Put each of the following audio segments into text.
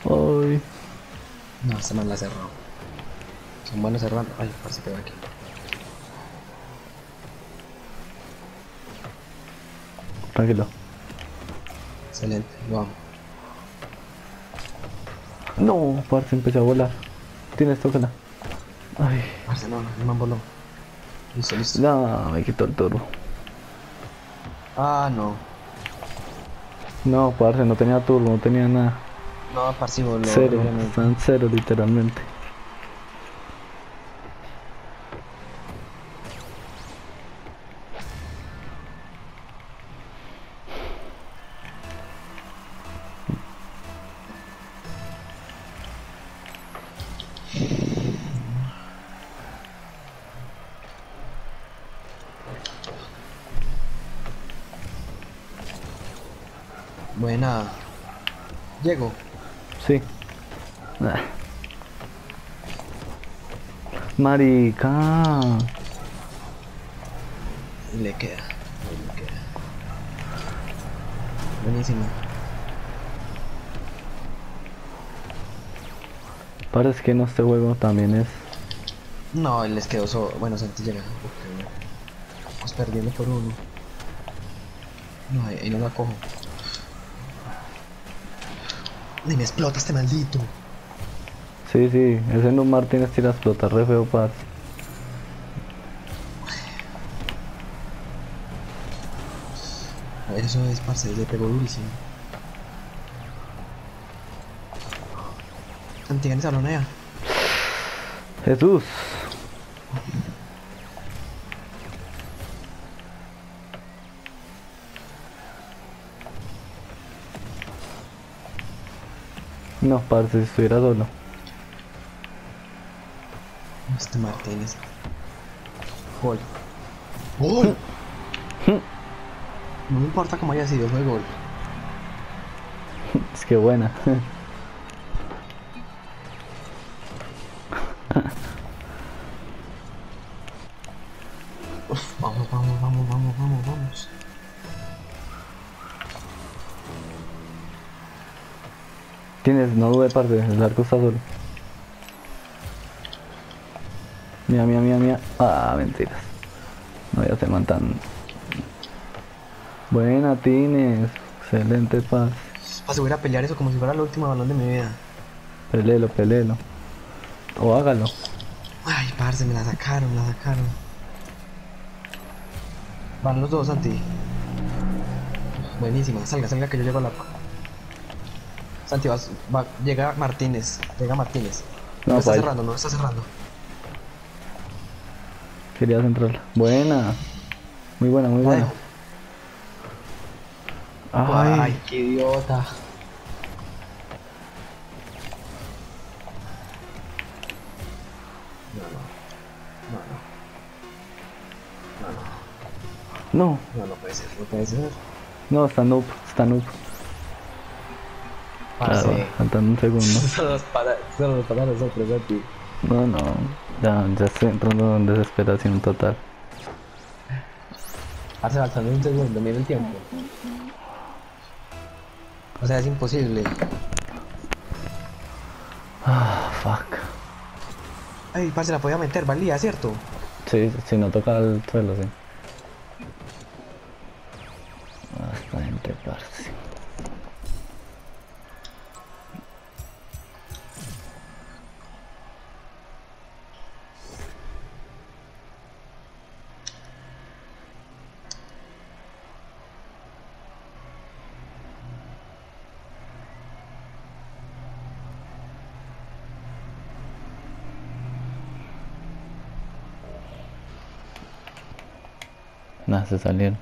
Ay, No, se me la cerró. Son buenos cerrando. Ay, parece que va aquí. tranquilo. Excelente, vamos. No, parce, empecé a volar. Tienes, tócala. Ay, Parce, no, el man voló. Listo, listo. no, me quitó el turbo. Ah, no. No, parce, no tenía turbo, no tenía nada. No, parce, voló Cero, horriblemente. están cero literalmente. Buena. Llego. Sí. Ah, marica. Y le queda. Ahí le queda. Buenísimo. Parece que en este juego también es. No, él les quedó solo. Bueno, Santi llega. Ok. Vamos perdiendo por uno. No, ahí no la cojo. Ni me explota este maldito. Sí, sí, ese no Martínez tira a explotar re feo, parce. Eso es, parce, le pegó durísimo. Santi, gana esa balonea. Jesús. No, parce, si estuviera solo. Este Martínez. Gol. ¡Gol! No me importa cómo haya sido, fue gol. Es que buena. Uf, vamos, vamos, vamos, vamos, vamos, vamos. Tienes, no dude, parce, el arco está solo. Mía, mía, mía, mía. Ah, mentiras. No, ya se mantan. Buena, Tines. Excelente paz. Para subir a pelear eso como si fuera el último balón de mi vida. Pelelo, pelelo. O hágalo. Ay, parce, me la sacaron, me la sacaron. Van los dos, Santi. Buenísima, salga, salga que yo llego al arco. Santi, llega Martínez, llega Martínez. No No, está paila. cerrando, no está cerrando. Quería centrarla. Buena. Muy buena, muy La buena. dejo. Ay. Ay, qué idiota. No, no, no, no, no, no, No. no, no puede ser, no puede ser. No, está noob. Está noob. Parce. Claro, faltando un segundo. Solo nos para nosotros, Santi. No, no. Ya estoy entrando en desesperación total. Parce, faltando un segundo, mira el tiempo. O sea, es imposible. Ah, fuck. Ay, parce, la podía meter, valía, ¿cierto? Sí, si no toca el suelo, sí. Bastante, parce. Nada, se salieron.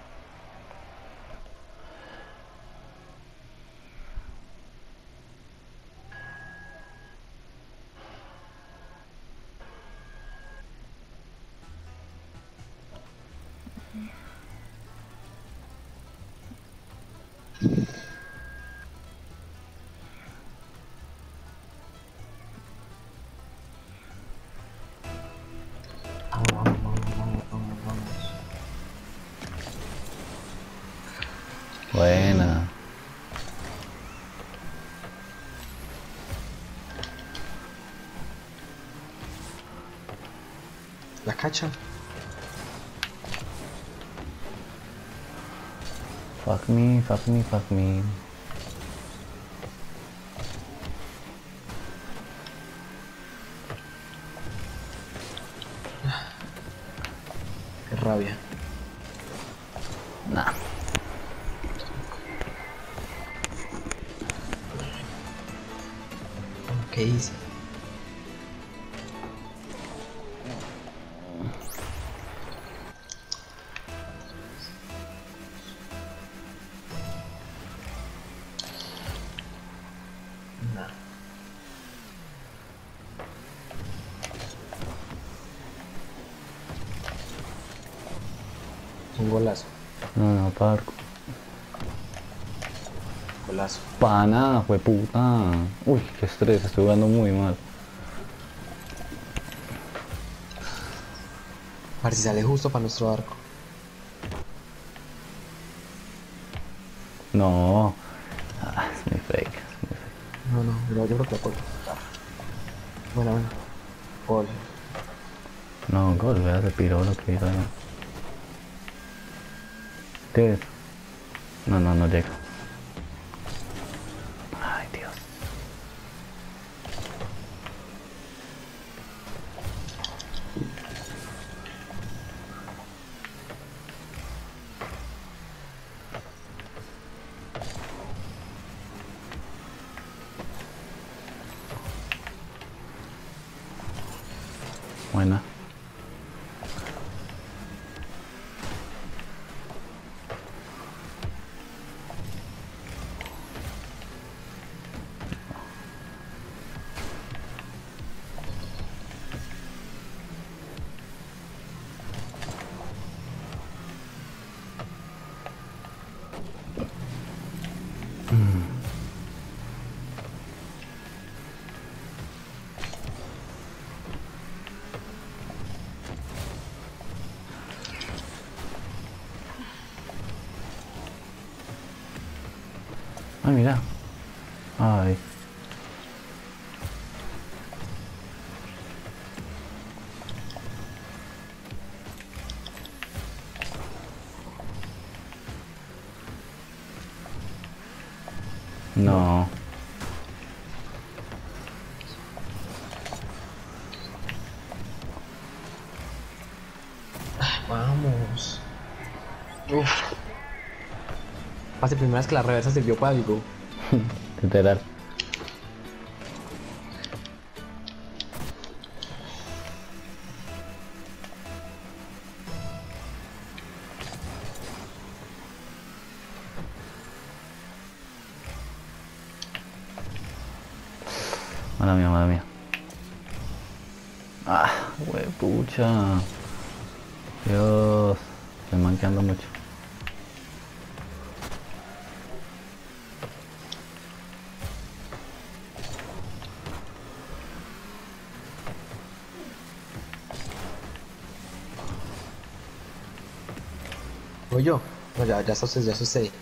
Vamos, vamos, vamos, vamos, vamos, vamos. La cacha. Fuck me, fuck me, fuck me. Qué rabia. Nah. ¿Qué hice? Nada. Un golazo. No, no, parco. Golazo. Pana, fue puta. Uy, qué estrés, estoy jugando muy mal. A ver si sale justo para nuestro arco. No. Ah, es muy fake, es muy fake. No, no, no, yo creo que la puedo. Buena, buena. Gol. No, gol, vea, se piró lo que hizo ahí. ¿Qué es? No, no, no llega. Ay, Dios. Buena. Ay, mira. Ay. No. Vamos. Uf. Pase primeras que la reversa sirvió para algo. Literal. Mala mía, mala mía. Ah, huepucha. Dios. Estoy manqueando mucho. ¿Voy yo? No, ya está usted, ya está usted.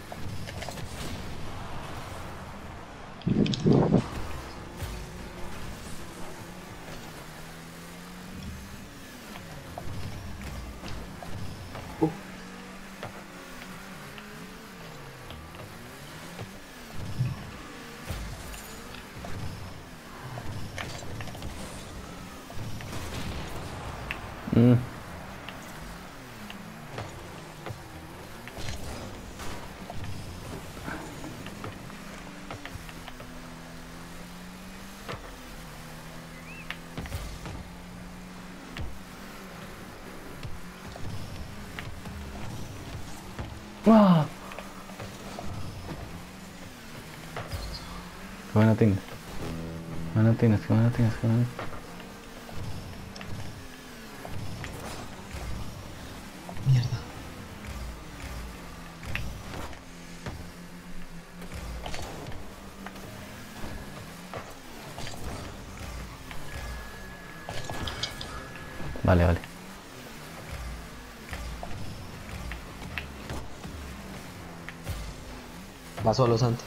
Uh, Mm. Ah. Qué buena tienes. Qué buena tienes, qué buena tienes, qué buena. mierda. Vale, vale. Va solo, Santi.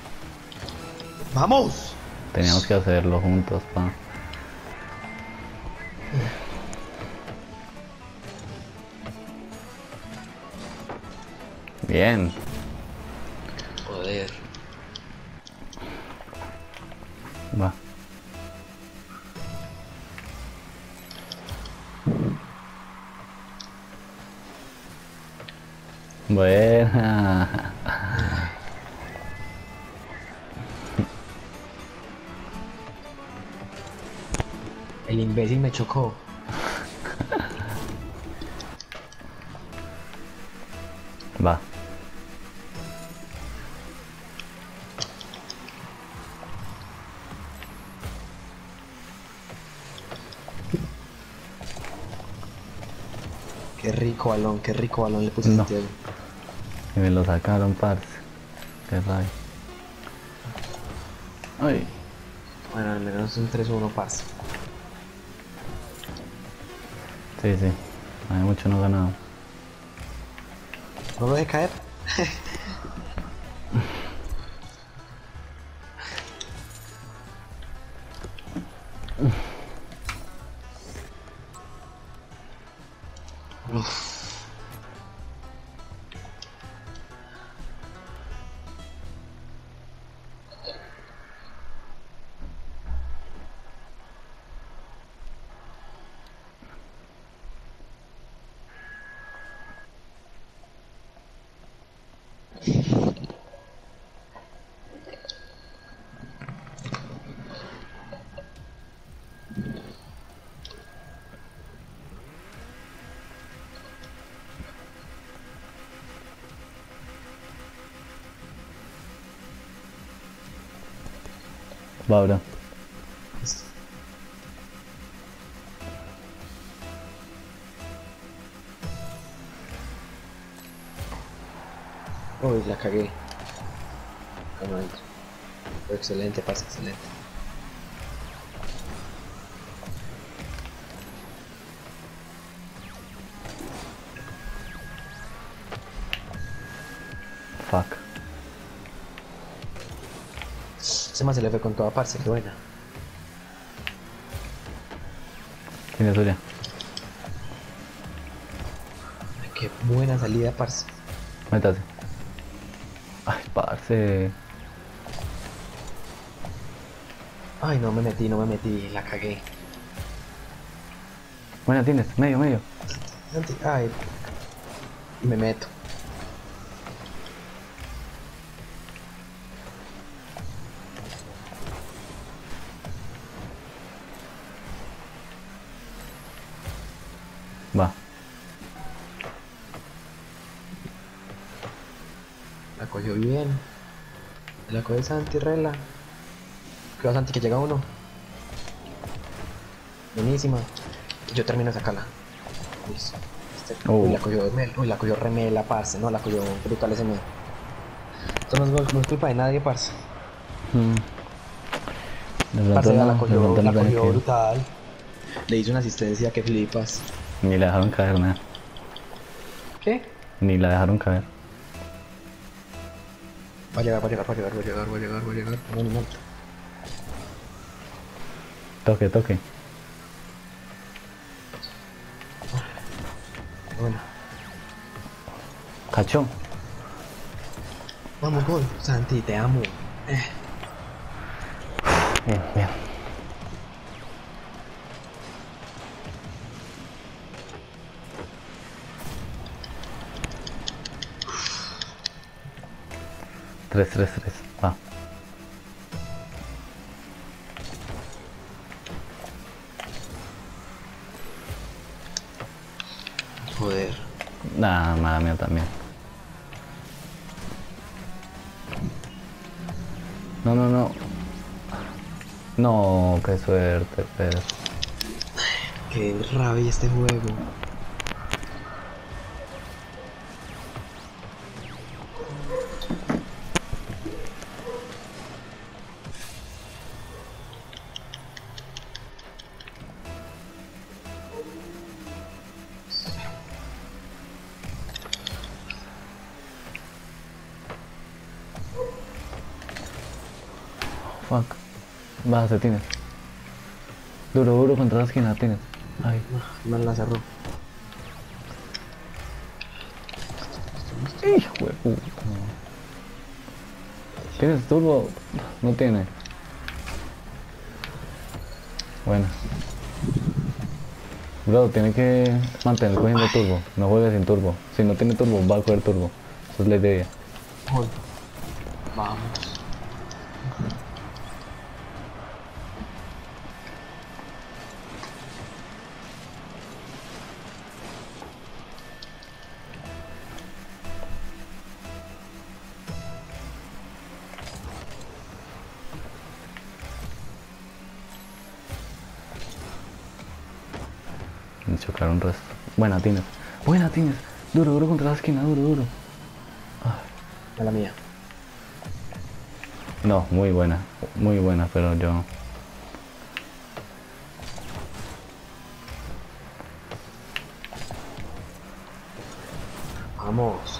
¡Vamos! Teníamos que hacerlo juntos, pa. Bien. Joder. Va. Buena. El imbécil me chocó. Va. Qué rico balón le puse a No. Santiago. Y me lo sacaron, parce. Qué rabia. Ay. Bueno, al menos un 3-1 parce. Sí, sí. Hay mucho no ganado. No lo deje caer. Uf. Va, bro. Listo. Uy, la cagué. Como adentro. Fue excelente, parce, excelente. Fuck. Ese más se le fue con toda parce, qué buena. Tiene suya. Ay, qué buena salida, parce. Métase. Ay, parce. Ay, no me metí, la cagué. Buena tienes. Medio, medio. Ay, y me meto. Va. La cogió bien. La cogió Santi, rela. Cuidado, Santi, que llega uno. Buenísima. Y yo termino de sacarla. Listo. Uy, la cogió uy, la cogió remela, parce. No, la cogió brutal ese medio. Esto no es culpa de nadie, parce. Mm. De pronto Parce, no, la de pronto no tenía cogió que ir. brutal. Le hizo una asistencia que flipas. Ni la dejaron caer, nada. ¿Qué? Ni la dejaron caer. Va a llegar, va a llegar, va a llegar, va a llegar, va a llegar, va a llegar. No, no. Toque, toque. Bueno. Cachón. Vamos, gol. Santi, te amo. Bien, bien. Tres, tres, tres. Va. Joder. Nah, mala mía también. No, no, no. No, qué suerte, pero. Qué rabia este juego. Fuck. Va, se tienes. Duro, duro contra la esquina, tienes. Ay. Me la cerró. Listo. Hijo de puta. ¿Tienes turbo? No tiene. Bueno. Bro, tiene que mantener cogiendo turbo. No juegue sin turbo. Si no tiene turbo, va a coger turbo. Esa es la idea. Joder. Vamos. Me chocaron un resto. Buena, tienes. Buena, tienes. Duro, duro contra la esquina, duro, duro. A la mía. No, muy buena, pero yo... Vamos.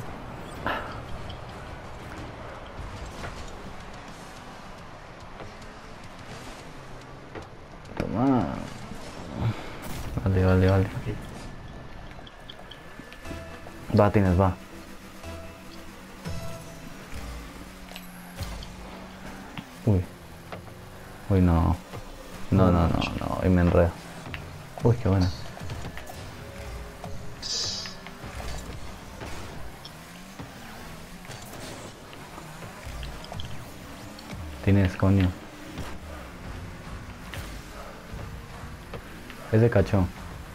Toma. Vale, vale, vale. Va, tienes, va. Uy. Uy, no. No, no, no, no. Y me enredo. Uy, qué buena. Tienes, coño. Ese cachón.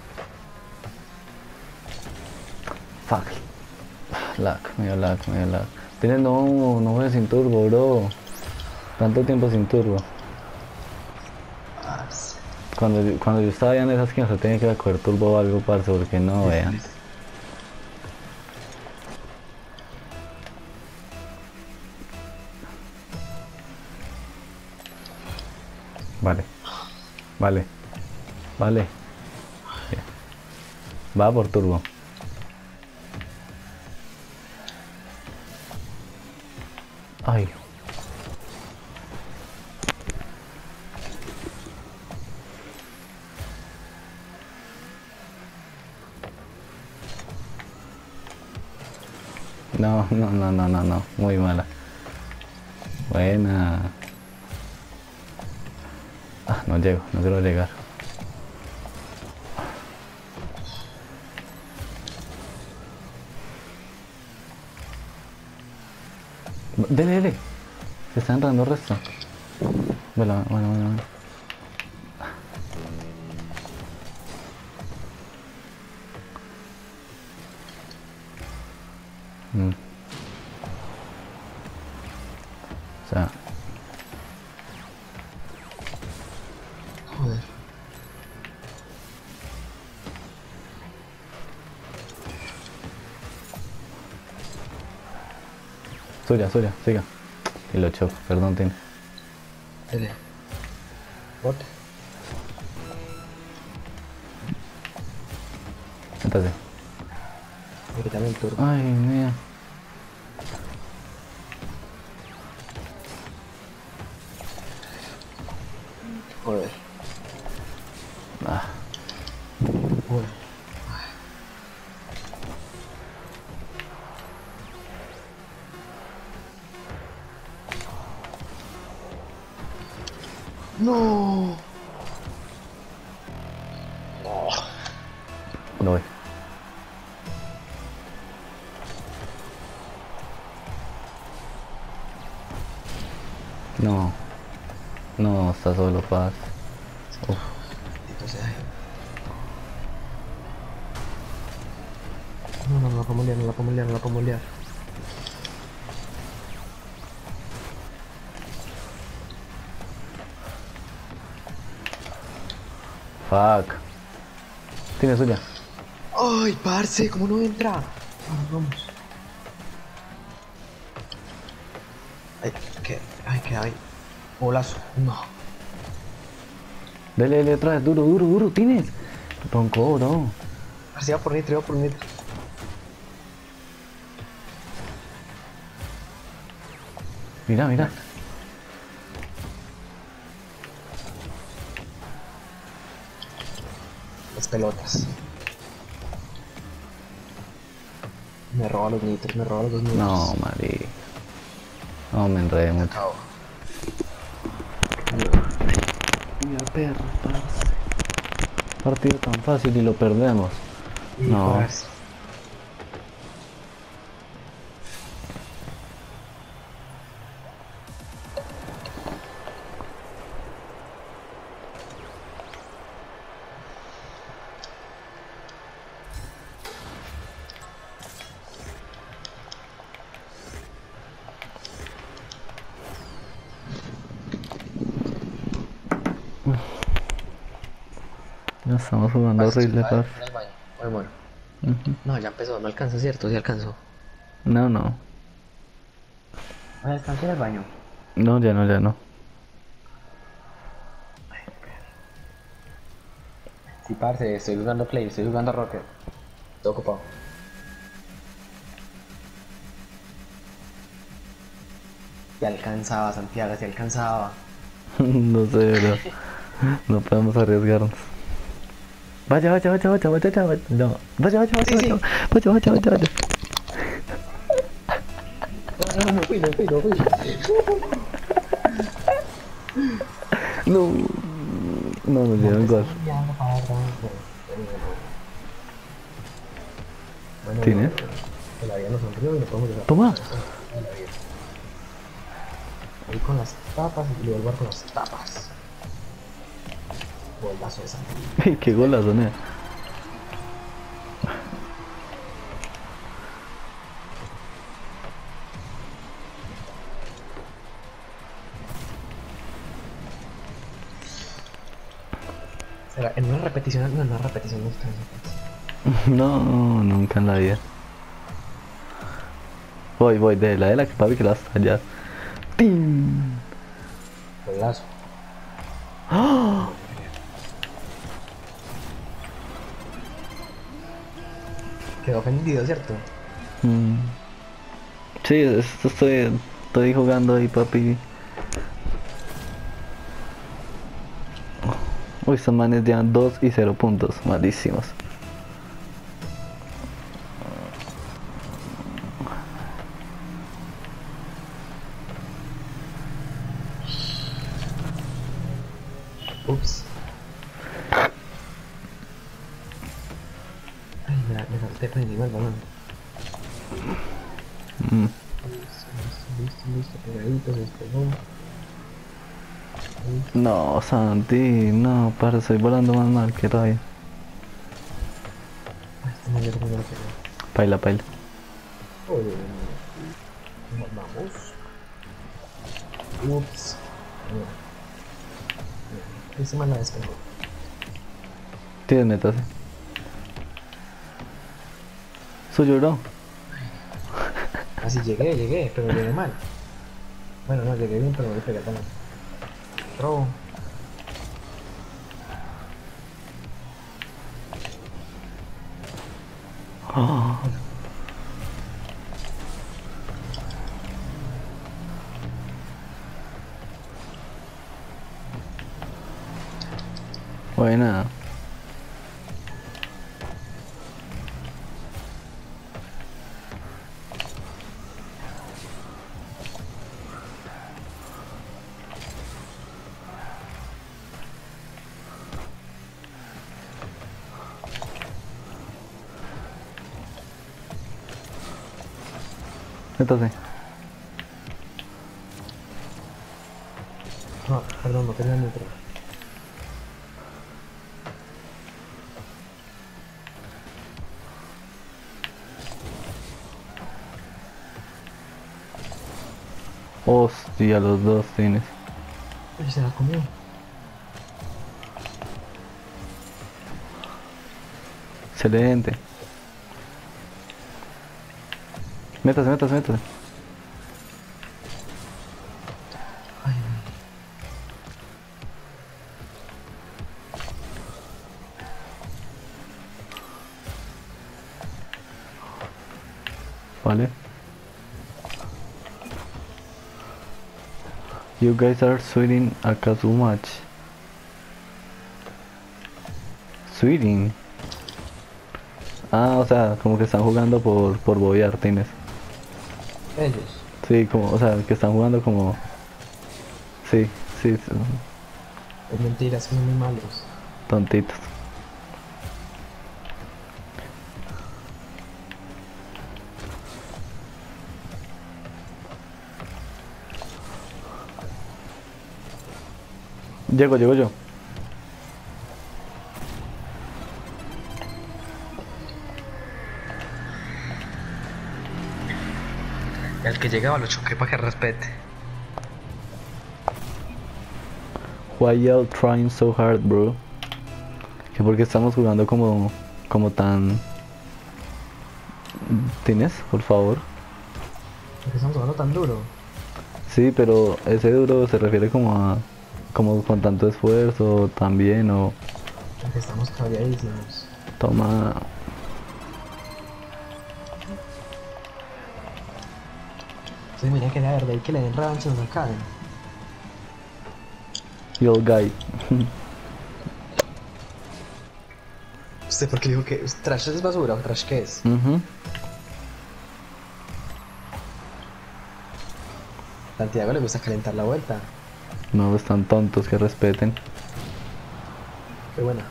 Fuck. Lag, medio lag, medio lag. Tienes, no, no juegues sin turbo, bro. Tanto tiempo sin turbo. Cuando yo estaba allá en esas que se tenía que ir a coger turbo o algo, parce, porque no vean. Vale. Vale. Vale. Bien. Va por turbo. Ay. No, no, no, no, no, no. Muy mala. Buena. Ah, no llego, no quiero llegar. Dele, dele. Se están dando resto. Bueno, bueno, bueno, bueno. O sea. Joder. Suya, suya, siga. Y lo choco, perdón, tiene. Dele. Bote. Siéntate. Me quitan el turbo. Ay, mía. Joder. Ah, Joder. No. lo voy. No. No, está solo paz. Uf. Maldito sea. No, no, no la puedo molear, no la puedo molear, no la puedo molear. Fuck. Tiene suya. Ay, parce, ¿cómo no entra? Vamos, vamos. Ay, ¿qué hay? Bolazo. No. Dele, dele otra vez. Duro, duro, duro. Tienes. Ronco, bro. Parce, iba por nitro, iba por nitro. Mira, mira. Las pelotas. Me roba los nitros, me roba los dos nitros. No, Mari. No, me enredé mucho. Acabo. Mira, perro, parce. Partido tan fácil y lo perdemos. Y No. parce. Ya estamos jugando Parce, horrible, ay, parce. en el baño. Muy bueno. Ujú. No, ya empezó, no alcanza, ¿cierto? Sí alcanzó. No, no. Ah, alcanzó en el baño. No, ya no, ya no. Sí, parce, estoy jugando Play, estoy jugando Rocket. Estoy ocupado. Se alcanzaba, Santiago, se alcanzaba. No sé, bro. No podemos arriesgarnos. Vaya, vaya, vaya, vaya, vaya, vaya, vaya. No. Vaya, vaya, vaya, Sí, vaya. sí. Vaya, vaya, vaya, vaya. No, me fui, me fui, me fui. No. No nos dieron gol. Bueno, ¿Tienes? la vida nos sonrió y no podemos llegar. Toma. Voy con las tapas y le vuelvo a con las tapas. Golazo de Santiago. Qué golazo, ¿no? Será en una repetición, no, en una repetición no alcanza. No, nunca en la vida. Voy, de la que papi que la hasta allá. ¡Tin! Golazo. ¡Ah! Quedó ofendido, ¿cierto? Mm. Sí, estoy jugando ahí, papi. Uy, estos manes llevan 2 y 0 puntos. Malísimos. Ups. Ay, me salté por encima del balón. Mm. Listo, pegadito, se despegó. No, Santi, no, para, estoy volando más mal que rabia. Ay, este no, yo creo que no lo pegó. Paila, paila. Oye, nos vamos. Ups. Ese man la despegó. Tienes metas. Suyo, bro. Así llegué, pero llegué mal. Bueno, no, llegué bien, pero no le pegué tan mal. Robo. Oh, buena. Métase. No, perdón, no tenía neutro. Hostia, los dos tienes. Oye, se la comió. Excelente. Métase, métase, métase. Ay, Vale. You guys are sweating acá too much. Sweating. Ah, o sea, como que están jugando por bobear, tienes. Ellos. Sí, como, o sea, que están jugando como... Sí, sí, Es mentira, son muy malos. tontitos. Llego yo. El que llegaba lo choqué para que respete. Why y'all trying so hard, bro? Que porque estamos jugando como tan... ¿Tienes? Por favor. ¿Por qué estamos jugando tan duro? Sí, pero ese duro se refiere como a... Como con tanto esfuerzo también o... Porque estamos cabreadísimos. Toma... Entonces mira que la verdad y que le den revancha nos acaben. Yo guy. ¿Usted por qué dijo que trash es basura o trash qué es? Ujú. Santiago le gusta calentar la vuelta. No, están tontos, que respeten. Qué buena.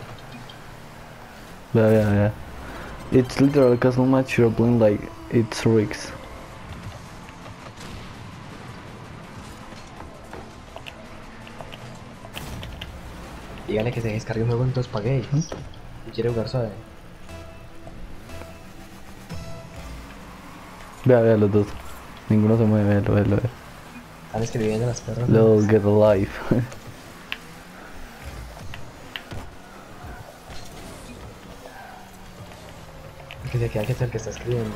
Vea. It's literal castle match, you're playing like it's rigs. Dígale que se descargue un juego en tus paguéis. Si quiere jugar suave. Vea los dos. Ninguno se mueve, velo. Están escribiendo las perras. Little get alive. Que se queda que es el que está escribiendo.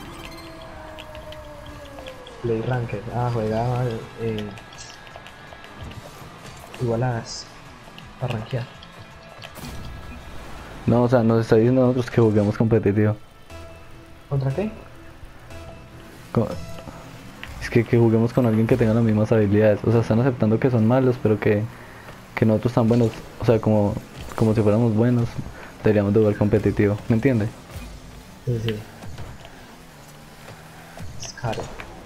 Play Ranked. Ah, juega igualadas. Para rankear. No, o sea, nos está diciendo a nosotros que juguemos competitivo. ¿Contra qué? Co- Es que juguemos con alguien que tenga las mismas habilidades. O sea, están aceptando que son malos, pero que nosotros tan buenos, o sea, como si fuéramos buenos, deberíamos de jugar competitivo. ¿Me entiende? Sí, sí. Es caro.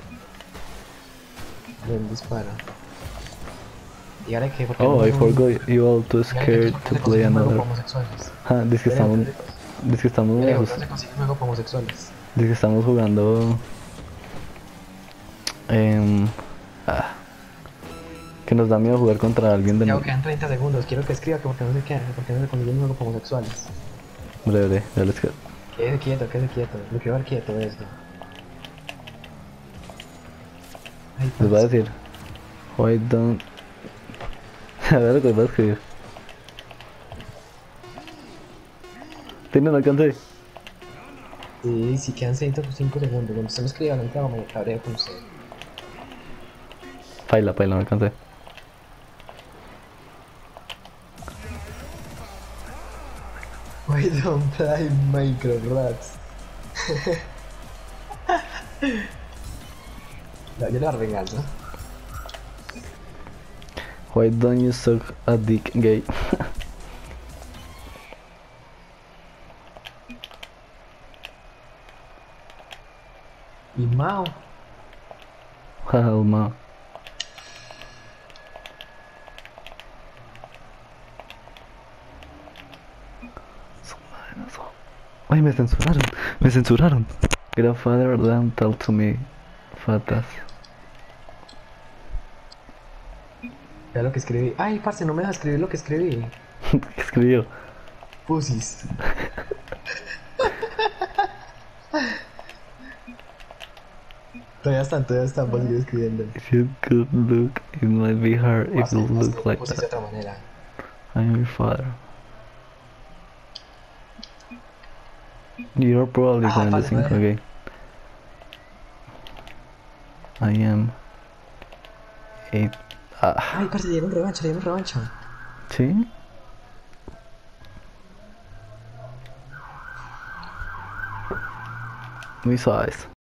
Buen disparo. Dígale que porque Oh, I no. forgot you all too Dígale que scared no to se play consigue un juego another. para homosexuales. Ah, dice que estamos, Dígale que no se consigue un juego para homosexuales. dice que estamos jugando. em, ah, que nos da miedo jugar contra alguien de Ya quedan 30 segundos. Quiero que escriba que porque no se queda, porque no se consigue un juego para homosexuales. breve, ya les quedo. Quédese quieto. Lo quiero ver quieto esto. Ay, Les voy a parce. decir. Why don't. A ver lo que les voy a escribir. Tiene, no alcancé. Sí, si quedan 5 segundos. Cuando usted me escriba, no te hago me cabreo con usted. Paila, no alcancé. Why don't play Minecraft Rats? No, yo le voy a dar venganza. Why don't you suck a dick gay? Y Mao. Hell no. Ay, me censuraron. Grandfather, don't tell to me, fatas. Vea lo que escribí. Ay, parce, no me deja escribir lo que escribí. ¿Qué escribió? Pusis. Todavía están, voy a seguir escribiendo. If you could look, it might be hard if you look like Pusis de that. otra manera. I'm your father. You're probably going to parce, think, no okay. I am a... Ah, Ay, parce, le dieron revancha, le dieron revancha. ¿sí? Muy suaves.